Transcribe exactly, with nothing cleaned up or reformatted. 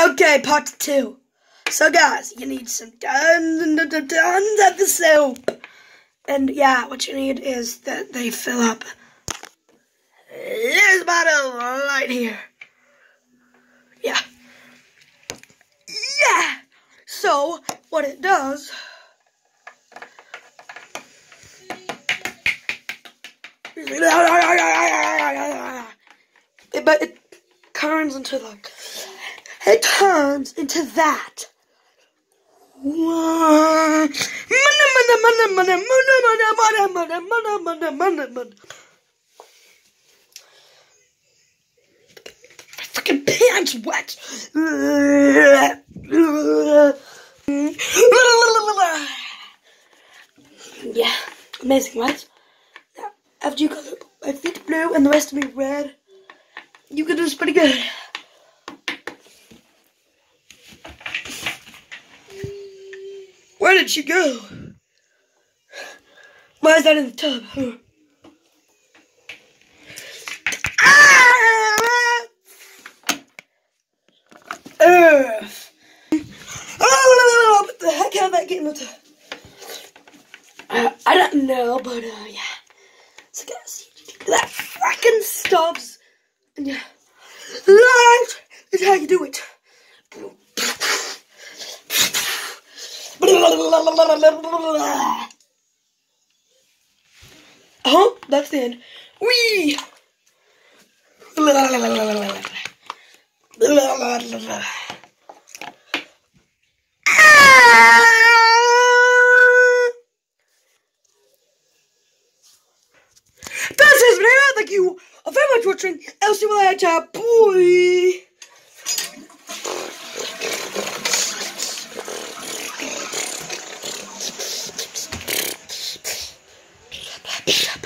Okay, part two. So guys, you need some tons and tons of the soap. And yeah, what you need is that they fill up this bottle right here. Yeah. Yeah! So, what it does... It, but it turns into like... It turns into that. My freaking pants wet. Yeah, amazing, right? Now, after you color my feet blue and the rest of me red, you can do this pretty good. Where did she go? Why is that in the tub? Huh? Ah! Earth. Oh, what the heck? How did that get in the tub? Uh, I don't know, but uh, yeah. So guys, that frickin' stuffs, and yeah, that is how you do it. Oh, that's the end. Wee! This is me. Thank you very much for watching. I'll see you later. Boy.